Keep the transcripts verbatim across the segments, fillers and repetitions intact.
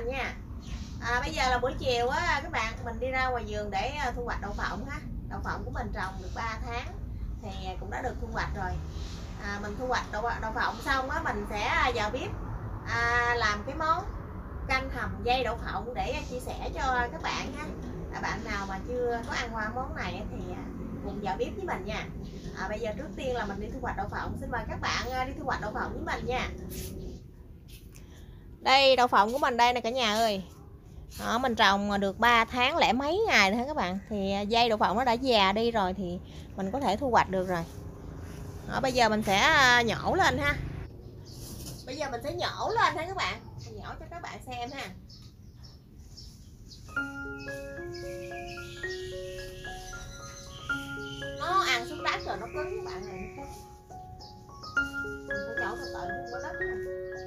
mình nha. À, bây giờ là buổi chiều á các bạn, mình đi ra ngoài vườn để thu hoạch đậu phộng ha. Đậu phộng của mình trồng được ba tháng thì cũng đã được thu hoạch rồi. À, mình thu hoạch đậu, đậu phộng xong á, mình sẽ vào bếp à, làm cái món canh hầm dây đậu phộng để chia sẻ cho các bạn ha. À, bạn nào mà chưa có ăn qua món này thì cùng vào bếp với mình nha. À, bây giờ trước tiên là mình đi thu hoạch đậu phộng. Xin mời các bạn đi thu hoạch đậu phộng với mình nha. Đây đậu phộng của mình đây nè cả nhà ơi. Đó, mình trồng được ba tháng lẻ mấy ngày thôi các bạn. Thì dây đậu phộng nó đã già đi rồi thì mình có thể thu hoạch được rồi. Đó, bây giờ mình sẽ nhổ lên ha. Bây giờ mình sẽ nhổ lên ha các bạn. Mình nhổ cho các bạn xem ha. Nó ăn xuống đất rồi nó cứng các bạn này. Mình phải nhổ từ từ không có đất này.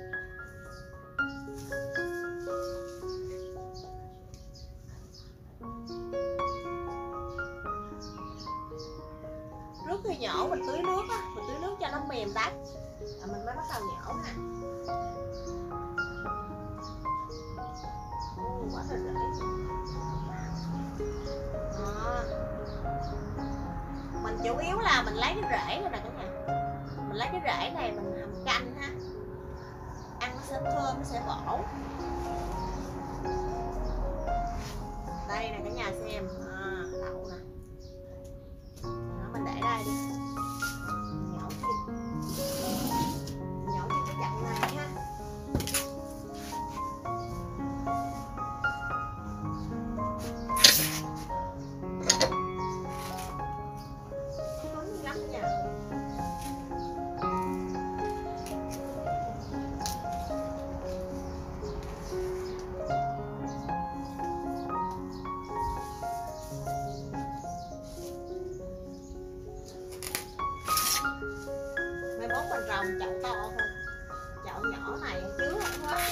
Trước khi nhổ mình tưới nước á, mình tưới nước cho nó mềm đất rồi mình mới bắt đầu nhổ ha. Ô, quá là rễ. Đó. Mình chủ yếu là mình lấy cái rễ này nè cả nhà. Mình lấy cái rễ này mình hầm canh ha. Ăn nó sẽ thơm, nó sẽ bổ. Đây nè cả nhà xem. À, đậu nè. Đó, mình để đây đi. Nhổ thêm. Nhổ thêm cái chặng này ha. Cứng lắm nha. Mai mốt mình trồng chậu to thôi, chậu nhỏ này chứa không hết.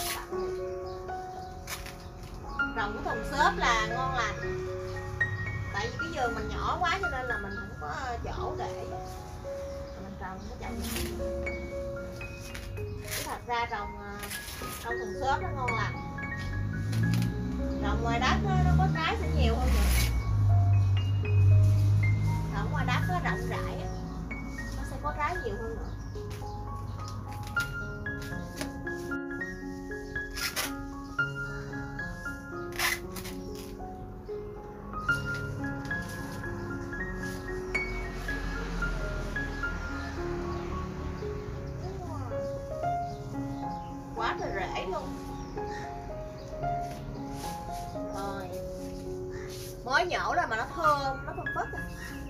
Trồng cái thùng xốp là ngon lành. Tại vì cái vườn mình nhỏ quá cho nên là mình không có chỗ để mình trồng cái chậu nhỏ. Chứ thật ra trồng trong thùng xốp nó ngon lành. Trồng ngoài đất nó, nó có trái sẽ nhiều hơn nữa. Trồng ngoài đất nó rộng rãi nó sẽ có trái nhiều hơn nữa. Quá trời rễ luôn. Rồi mới nhổ ra mà nó thơm, nó thơm phức à.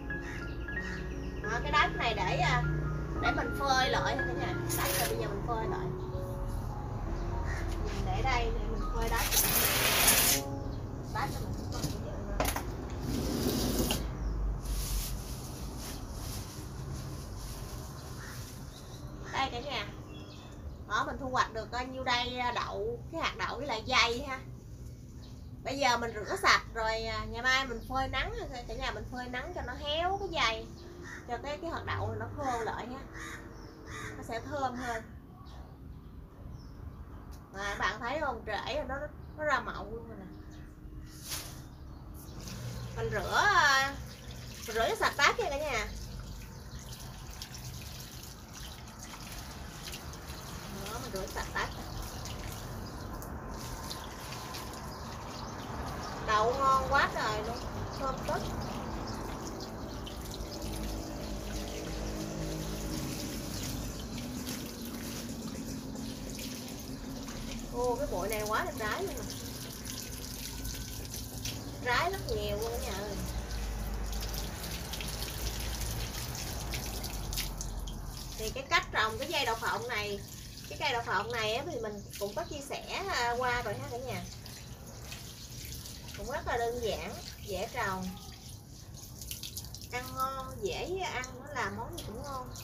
À, cái đất này để để mình phơi lại cả nhà. Đất này bây giờ mình phơi lại. Mình để đây để mình phơi đất. Đất này mình phơi đây cả nhà. Đó, mình thu hoạch được bao nhiêu đây đậu, cái hạt đậu với lại dây ha. Bây giờ mình rửa sạch rồi, ngày mai mình phơi nắng cả nhà, mình phơi nắng cho nó héo cái dây, cho cái cái hạt đậu này nó khô lại ha, nó sẽ thơm hơn. Mà bạn thấy không, rễ rồi nó nó ra mọng luôn rồi nè. Mình rửa mình rửa sạch bát nha cả nhà. Đó, mình rửa sạch bát. Đậu ngon quá trời luôn, thơm tức. Ô, cái bụi này quá là trái luôn nè. Trái rất nhiều luôn nha ơi. Thì cái cách trồng cái dây đậu phộng này, cái cây đậu phộng này á, thì mình cũng có chia sẻ qua rồi ha cả nhà. Cũng rất là đơn giản, dễ trồng, ăn ngon, dễ ăn, nó làm món gì cũng ngon.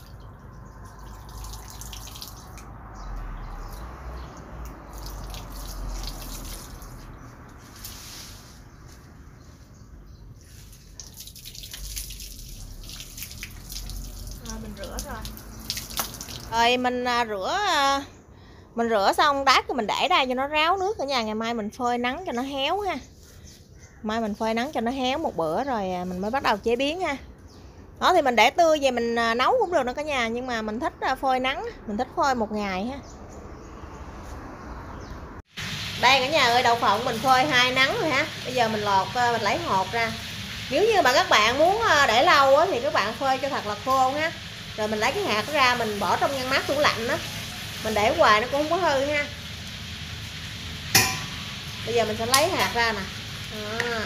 Rồi mình rửa rồi. Rồi mình rửa Mình rửa xong đát thì mình để đây cho nó ráo nước cả nhà, ngày mai mình phơi nắng cho nó héo ha. Mai mình phơi nắng cho nó héo một bữa rồi mình mới bắt đầu chế biến ha. Đó thì mình để tươi về mình nấu cũng được nữa cả nhà, nhưng mà mình thích phơi nắng, mình thích phơi một ngày ha. Đây cả nhà ơi, đậu phộng mình phơi hai nắng rồi ha. Bây giờ mình lọt, mình lấy hột ra. Nếu như mà các bạn muốn để lâu á, thì các bạn phơi cho thật là khô ha. Rồi mình lấy cái hạt ra mình bỏ trong ngăn mát tủ lạnh đó. Mình để hoài nó cũng không có hư ha. Bây giờ mình sẽ lấy hạt ra nè. À.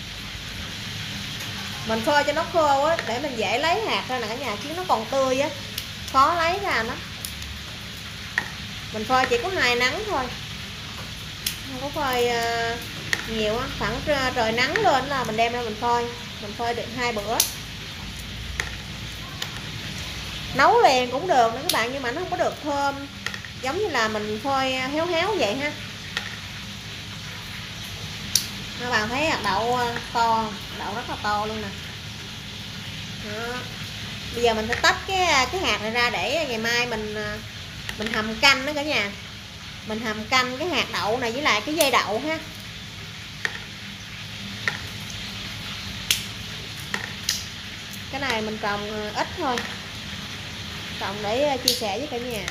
Mình phơi cho nó khô á, để mình dễ lấy hạt ra nè cả nhà, chứ nó còn tươi á khó lấy ra nó. Mình phơi chỉ có hai nắng thôi, không có phơi uh, nhiều á, khoảng trời nắng lên là mình đem ra mình phơi, mình phơi được hai bữa. Nấu liền cũng được nữa các bạn, nhưng mà nó không có được thơm giống như là mình phơi héo héo vậy ha. Các bạn thấy hạt đậu to, đậu rất là to luôn nè. Đó. Bây giờ mình sẽ tách cái cái hạt này ra để ngày mai mình mình hầm canh đó cả nhà. Mình hầm canh cái hạt đậu này với lại cái dây đậu ha. Cái này mình trồng ít thôi, trồng để chia sẻ với cả nhà.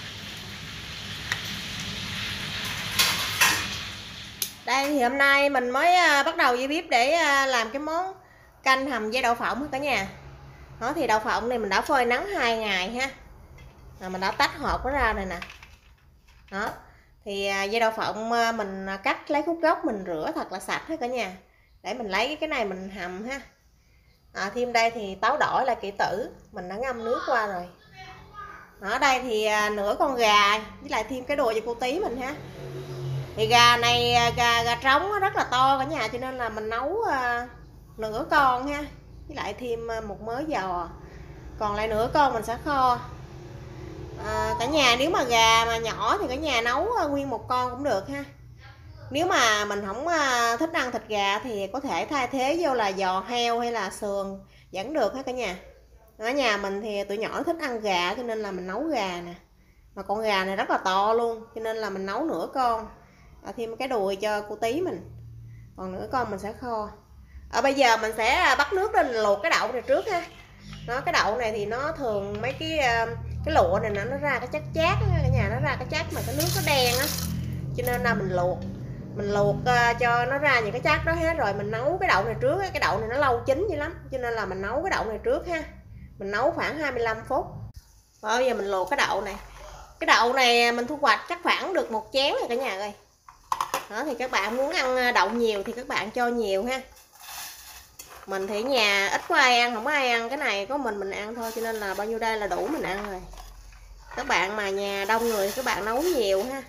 Đây thì hôm nay mình mới bắt đầu với bếp để làm cái món canh hầm dây đậu phộng cả nhà. Đó thì đậu phộng này mình đã phơi nắng hai ngày ha. Rồi mình đã tách hột nó ra rồi nè. Đó. Thì dây đậu phộng mình cắt lấy khúc gốc mình rửa thật là sạch hết cả nhà. Để mình lấy cái này mình hầm ha. À, thêm đây thì táo đỏ là kỹ tử, mình đã ngâm nước qua rồi. Ở đây thì nửa con gà với lại thêm cái đồ cho cô tí mình ha. Thì gà này gà gà trống rất là to cả nhà, cho nên là mình nấu uh, nửa con ha, với lại thêm một mớ giò, còn lại nửa con mình sẽ kho. À, cả nhà nếu mà gà mà nhỏ thì cả nhà nấu nguyên một con cũng được ha. Nếu mà mình không uh, thích ăn thịt gà thì có thể thay thế vô là giò heo hay là sườn vẫn được hết cả nhà. Ở nhà mình thì tụi nhỏ thích ăn gà cho nên là mình nấu gà nè, mà con gà này rất là to luôn cho nên là mình nấu nửa con. À, thêm cái đùi cho cô tí mình, còn nửa con mình sẽ kho. Ở bây giờ mình sẽ bắt nước lên luộc cái đậu này trước ha. Nó cái đậu này thì nó thường mấy cái cái lụa này nó ra cái chất chát á cả nhà, nó ra cái chất mà cái nước nó đen á, cho nên là mình luộc mình luộc uh, cho nó ra những cái chất đó hết rồi mình nấu cái đậu này trước. Cái đậu này nó lâu chín dữ lắm cho nên là mình nấu cái đậu này trước ha. Mình nấu khoảng hai mươi lăm phút. Và bây giờ mình luộc cái đậu này. Cái đậu này mình thu hoạch chắc khoảng được một chén rồi cả nhà ơi. Đó thì các bạn muốn ăn đậu nhiều thì các bạn cho nhiều ha. Mình thì ở nhà ít có ai ăn, không có ai ăn cái này, có mình mình ăn thôi, cho nên là bao nhiêu đây là đủ mình ăn rồi. Các bạn mà nhà đông người các bạn nấu nhiều ha.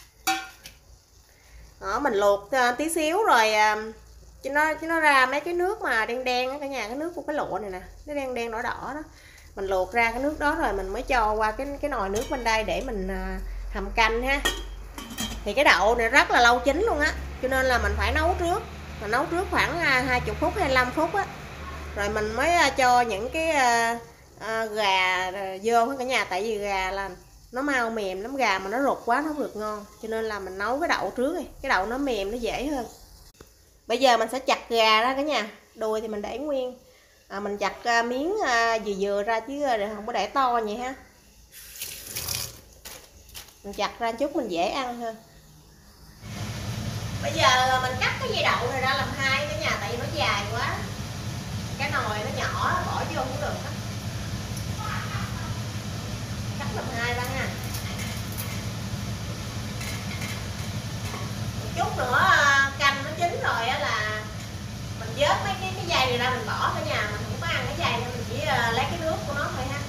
Đó mình luộc tí xíu rồi cho nó cho nó ra mấy cái nước mà đen đen á cả nhà, cái nước của cái lụa này nè, nó đen đen đỏ đỏ đó. Mình luộc ra cái nước đó rồi mình mới cho qua cái cái nồi nước bên đây để mình hầm canh ha. Thì cái đậu này rất là lâu chín luôn á, cho nên là mình phải nấu trước. Mình nấu trước khoảng hai mươi phút, hai mươi lăm phút á. Rồi mình mới cho những cái uh, uh, gà vô hết cả nhà. Tại vì gà là nó mau mềm lắm, gà mà nó rụt quá nó không được ngon. Cho nên là mình nấu cái đậu trước đi, cái đậu nó mềm nó dễ hơn. Bây giờ mình sẽ chặt gà ra cả nhà. Đùi thì mình để nguyên, à, mình chặt uh, miếng uh, vừa vừa ra chứ không có để to vậy ha. Mình chặt ra chút mình dễ ăn hơn. Bây giờ mình cắt cái dây đậu này ra làm hai cả nhà, tại vì nó dài quá. Cái nồi nó nhỏ bỏ vô cũng được đó. Cắt làm hai ra nha. Một chút nữa canh nó chín rồi á là mình vớt mấy cái cái dây này ra mình bỏ cả nhà, mình không có ăn cái dây nên mình chỉ lấy cái nước của nó thôi ha.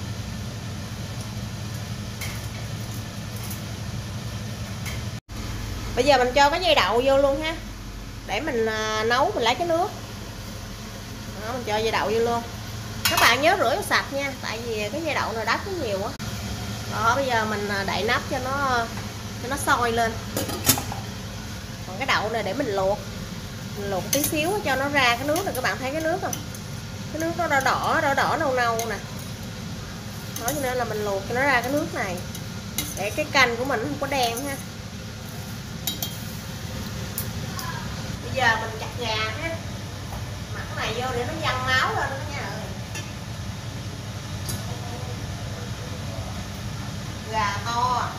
Bây giờ mình cho cái dây đậu vô luôn ha, để mình nấu, mình lấy cái nước đó, mình cho dây đậu vô luôn. Các bạn nhớ rửa cho sạch nha, tại vì cái dây đậu này đắp nó nhiều quá. Đó bây giờ mình đậy nắp cho nó cho nó sôi lên. Còn cái đậu này để mình luộc, mình luộc tí xíu cho nó ra cái nước này. Các bạn thấy cái nước không, cái nước nó đỏ đỏ đỏ đỏ nâu nâu nè. Đó cho nên là mình luộc cho nó ra cái nước này. để cái canh của mình không có đen ha. Bây giờ mình chặt gà ha, mặc cái này vô để nó văng máu lên đó nha. Gà to.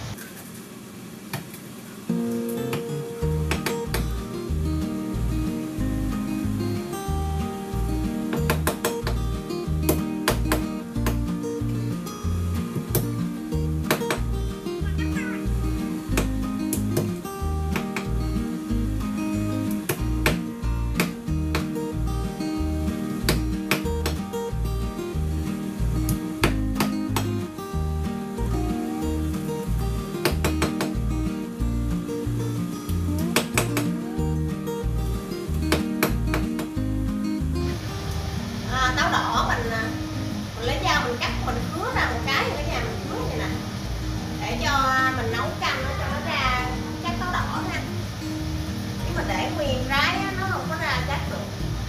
Táo đỏ mình, mình lấy dao mình cắt, mình khứa ra một cái rồi cả nhà, mình khứa vậy nè để cho mình nấu canh nó cho nó ra cái táo đỏ ha, chứ mình để nguyên rái á, nó không có ra chắc được.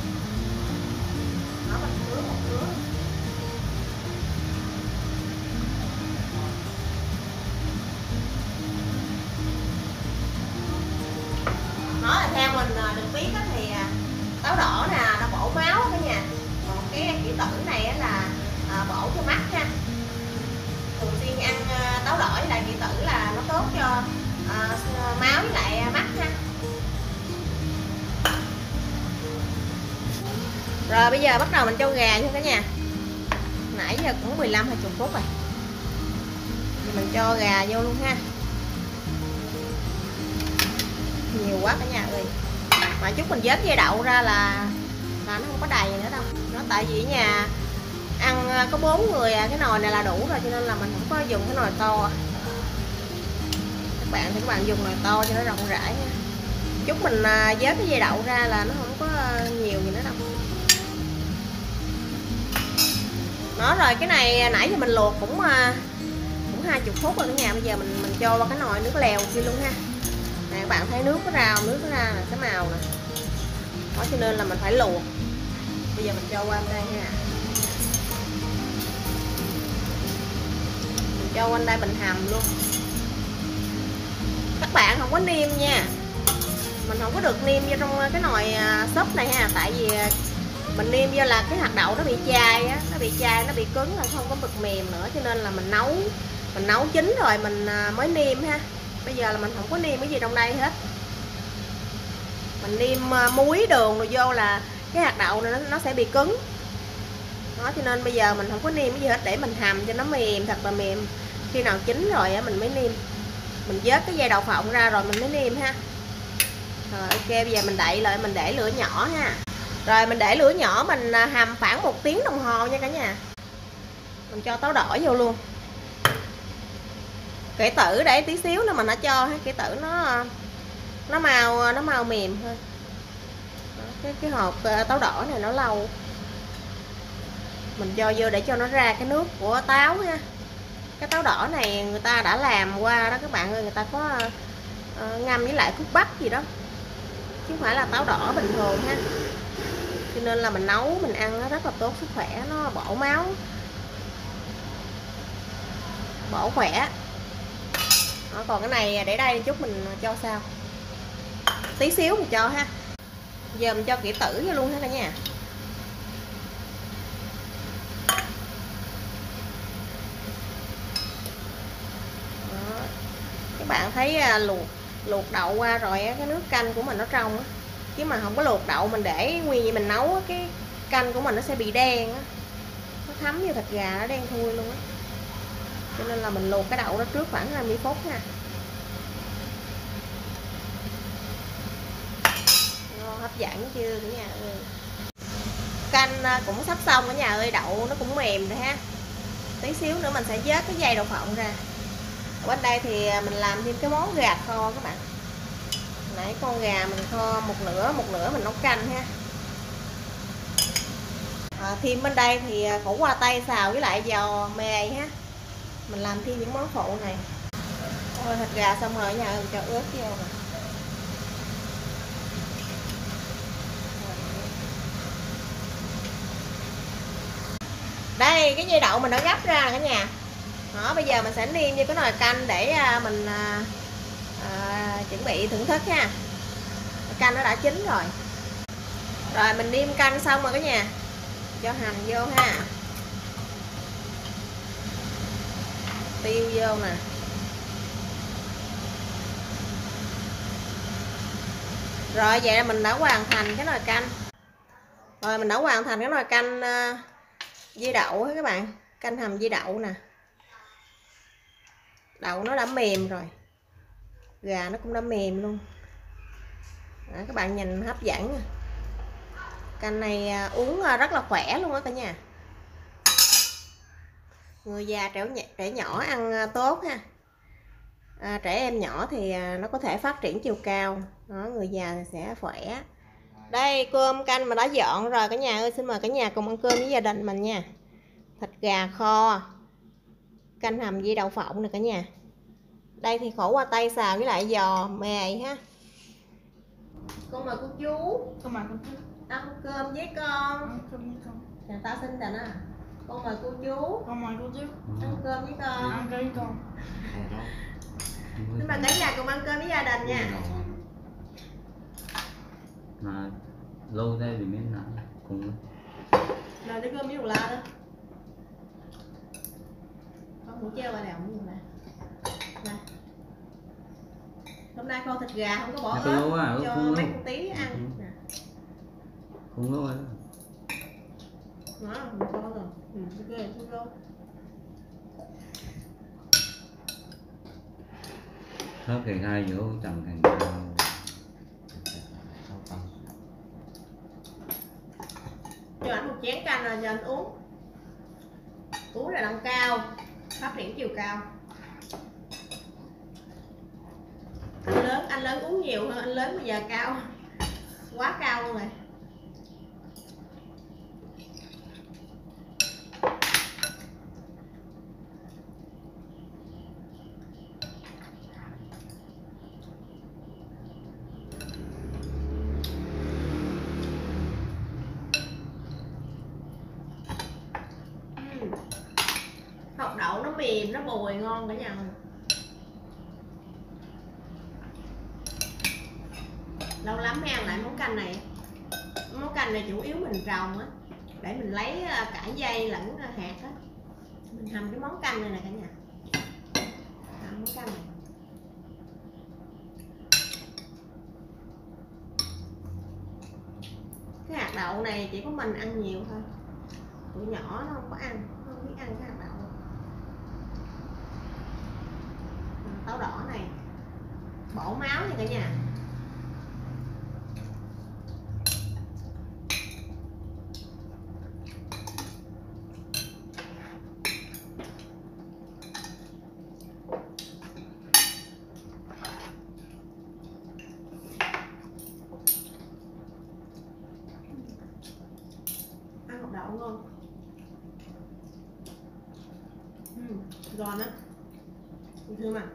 Nó mình khứa một khứa. Nó là theo mình được biết á thì táo đỏ nè nó bổ máu cả nhà. Còn cái kỷ tử này là à, bổ cho mắt ha. Thường xuyên ăn táo đỏ với lại kỷ tử là nó tốt cho à, máu với lại mắt ha. Rồi bây giờ bắt đầu mình cho gà nha cả nhà. Nãy giờ cũng mười lăm hai mươi phút rồi. Thì mình cho gà vô luôn ha. Nhiều quá cả nhà ơi. Mà chút mình vớt dây đậu ra là là nó không có đầy nữa đâu. Nó tại vì nhà ăn có bốn người cái nồi này là đủ rồi, cho nên là mình không có dùng cái nồi to. Các bạn thì các bạn dùng nồi to cho nó rộng rãi nha. Chút mình vớt cái dây đậu ra là nó không có nhiều gì nữa đâu. Đó rồi, cái này nãy giờ mình luộc cũng cũng hai mươi phút rồi cả nhà. Bây giờ mình mình cho vào cái nồi nước lèo kia luôn ha. Nè các bạn thấy nước nó ra, nước nó ra là cái màu nè. Đó cho nên là mình phải luộc. Bây giờ mình cho qua đây ha. Mình cho quanh đây mình hầm luôn. Các bạn không có niêm nha. Mình không có được niêm vô trong cái nồi súp này ha. Tại vì mình niêm vô là cái hạt đậu nó bị chai á, nó bị chai, nó bị cứng, là không có mực mềm nữa. Cho nên là mình nấu mình nấu chín rồi mình mới niêm ha. Bây giờ là mình không có niêm cái gì trong đây hết. Mình niêm muối đường rồi vô là cái hạt đậu này nó, nó sẽ bị cứng. Đó cho nên bây giờ mình không có niêm cái gì hết, để mình hầm cho nó mềm, thật là mềm. Khi nào chín rồi á mình mới niêm. Mình vớt cái dây đậu phộng ra rồi mình mới niêm ha. Rồi ok, bây giờ mình đậy lại, mình để lửa nhỏ ha. Rồi mình để lửa nhỏ mình hầm khoảng một tiếng đồng hồ nha cả nhà. Mình cho táo đỏ vô luôn. Kỷ tử để tí xíu nữa mình đã cho ha, kỷ tử nó nó màu nó màu mềm hơn. Cái cái hộp táo đỏ này nó lâu. Mình cho vô để cho nó ra cái nước của táo ha. Cái táo đỏ này người ta đã làm qua đó các bạn ơi, người ta có uh, ngâm với lại thuốc bắc gì đó, chứ không phải là táo đỏ bình thường ha. Cho nên là mình nấu mình ăn nó rất là tốt sức khỏe, nó bổ máu, bổ khỏe. Đó, còn cái này để đây chút mình cho sao tí xíu mình cho ha. Giờ mình cho kỷ tử vô luôn ha cả nhà. Đó. Các bạn thấy luộc luộc đậu qua rồi cái nước canh của mình nó trong á, chứ mà không có luộc đậu mình để nguyên vậy mình nấu cái canh của mình nó sẽ bị đen á, nó thấm vô thịt gà nó đen thui luôn á. Cho nên là mình luộc cái đậu đó trước khoảng hai mươi phút nha. Ngon hấp dẫn chưa cả nhà ơi. Canh cũng sắp xong cả nhà ơi, đậu nó cũng mềm rồi ha. Tí xíu nữa mình sẽ vớt cái dây đậu phộng ra. Ở bên đây thì mình làm thêm cái món gà kho các bạn. Nãy con gà mình kho một nửa, một nửa mình nấu canh ha. À, thêm bên đây thì khổ qua tay xào với lại giò mè ha. Mình làm thêm những món phụ này. Ôi, thịt gà xong rồi nhà mình cho ướp vô rồi. Đây cái dây đậu mình đã gấp ra cả nhà. Đó, bây giờ mình sẽ niêm vô cái nồi canh để mình à, à, chuẩn bị thưởng thức ha. Canh nó đã chín rồi. Rồi mình niêm canh xong rồi cả nhà, cho hành vô ha, tiêu vô nè. Rồi vậy là mình đã hoàn thành cái nồi canh. Rồi mình đã hoàn thành cái nồi canh uh, dưa đậu các bạn, canh hầm dưa đậu nè. Đậu nó đã mềm rồi, gà nó cũng đã mềm luôn. Đó, các bạn nhìn hấp dẫn nè. Canh này uh, uống uh, rất là khỏe luôn á cả nhà. Người già trẻ, trẻ nhỏ ăn uh, tốt ha. À, trẻ em nhỏ thì uh, nó có thể phát triển chiều cao. Đó, người già thì sẽ khỏe. Đây cơm canh mà đã dọn rồi cả nhà ơi, xin mời cả nhà cùng ăn cơm với gia đình mình nha. Thịt gà kho, canh hầm dưa đậu phộng nè cả nhà. Đây thì khổ qua tay xào với lại giò mè ha. Con mời cô chú. Con mời cô chú. Ăn cơm với con. Ăn cơm với con. Chào tao xin chào nè. Con mời cô chú. Con mời cô chú. Ăn cơm với con. Ăn cơm với con. Xin mời cả nhà cùng ăn cơm với gia đình nha. Mà lâu đây thì mới nãy cùng Rồi cái cơm với đồ la đó. Con hủ treo ba đèo như này. Này. Hôm nay kho thịt gà không có bỏ ớt à, cho không mấy con tí ăn. Nè. Không lâu rồi. Đó, mình kho rồi. Ừ, ok, không lâu. Thớp cái gai vô chẳng thành cao. Cho anh một chén canh rồi cho anh uống. Uống là nâng cao, phát triển chiều cao. Anh lớn, anh lớn uống nhiều hơn, anh lớn bây giờ cao, quá cao luôn rồi. Hột đậu nó mềm, nó bùi ngon cả nhà mình. Lâu lắm mới ăn lại món canh này. Món canh này chủ yếu mình trồng á, để mình lấy cả dây lẫn hạt á, mình hầm cái món canh này nè cả nhà. Hầm món canh này. Cái hạt đậu này chỉ có mình ăn nhiều thôi, tụi nhỏ nó không có ăn, nó không biết ăn cái hạt đậu. Táo đỏ này bổ máu nha cả nhà. Ăn hột đậu ngon. Ừ, giòn á. Thưa mà.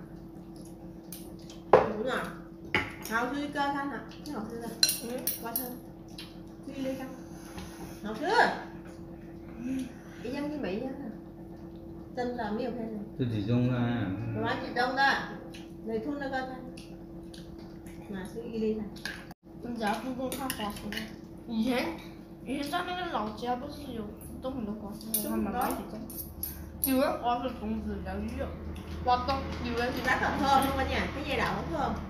Đúng rồi. Hào tươi cơ thanh hả? Cái hột tươi rồi. Ừ, quá thơm. Tươi ly không? Hột chưa? Cái dân với Mỹ á. Tên là mấy ông này. Tôi chỉ dùng là Rồi nói chị đông ta. Này thun nó cơ thanh. Mà sư y đi này. 真假不够看华服吗？以前以前在那个老家不是有种很多花生，他们买几种，有的花是种子疗愈，花豆有的是 Rất là thơm luôn cả nhà. Cái dây đậu nó thơm.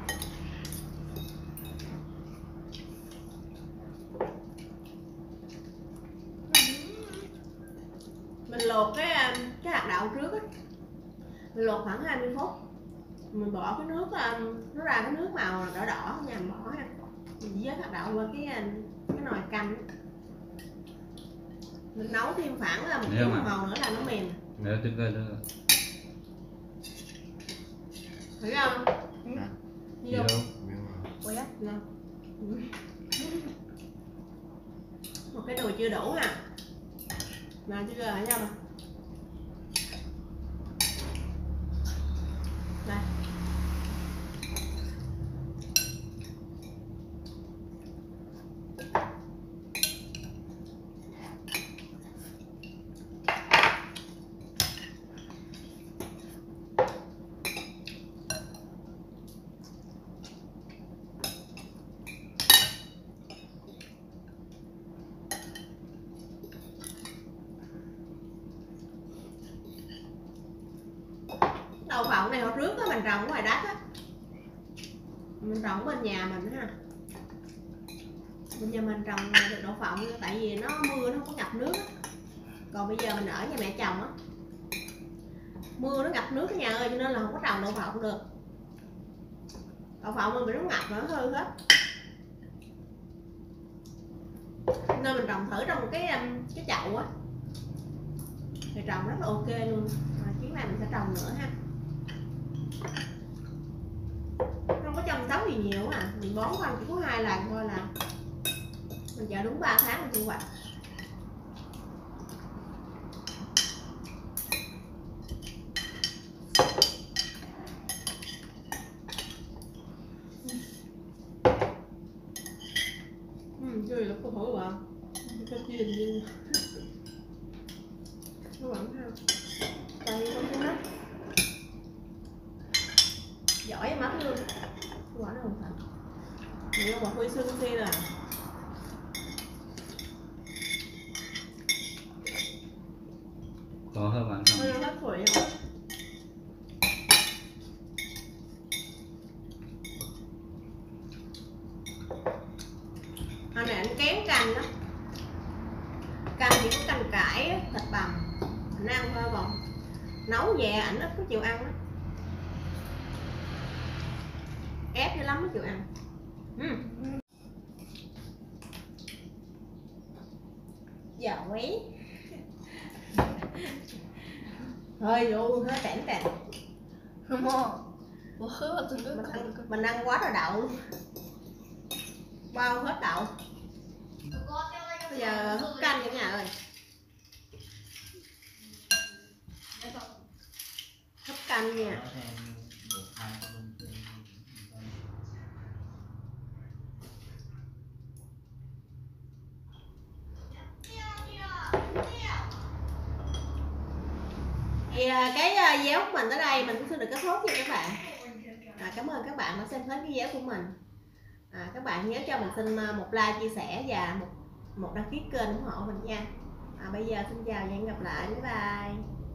Mình luộc cái cái hạt đậu trước á, mình luộc khoảng hai mươi phút, mình bỏ cái nước nó ra cái nước màu đỏ đỏ nha, mình bỏ ha, mình vớt hạt đậu qua cái cái nồi canh, mình nấu thêm khoảng là một tiếng đồng hồ nữa là nó mềm. nếu tôi cơ thôi Thấy không? gì đâu Ôi á, ngon. Một cái nồi chưa đủ ha, mà chưa ở nhau mà. Đây. phộng này hồi trước á mình trồng ở ngoài đất á, mình trồng bên nhà mình ha, bên nhà mình trồng được đậu phộng tại vì nó mưa nó không có ngập nước á. Còn bây giờ mình ở nhà mẹ chồng á, mưa nó ngập nước cái nhà ơi, cho nên là không có trồng đậu phộng được. Đậu phộng mình bị nó ngập nó hư hết, nên mình trồng thử trong một cái cái chậu á thì trồng rất là ok luôn. Mà chuyến này mình sẽ trồng nữa ha, không có chăm sóc gì nhiều à, mình bón khoảng chỉ có hai lần thôi là mình chờ đúng ba tháng mình thu hoạch. Ừ, chơi là có thổi bạn cái chiên như nó vẫn ha, tay con cái nắp giỏi em mắt luôn, quả nó không thành nhiều bà Huy xương khi là có hơn bạn hơi không? hết thổi không? Hồi này anh kén canh đó, canh chỉ có canh cải thịt bằm anh ăn thôi, còn nấu về ảnh ít có chịu ăn đó, ép dữ lắm mới chịu ăn. uhm. Giỏi thôi vô hết tẻn tẻn. 뭐 흐 같은 거 Mình ăn, mình ăn quá trời đậu luôn, bao hết đậu. Bây giờ hút canh cả nhà ơi, hút canh nha. Thì cái video của mình tới đây mình cũng xin được kết thúc nha các bạn. À, cảm ơn các bạn đã xem hết cái video của mình. À, các bạn nhớ cho mình xin một like, chia sẻ và một một đăng ký kênh ủng hộ mình nha. À, bây giờ xin chào và hẹn gặp lại, bye bye.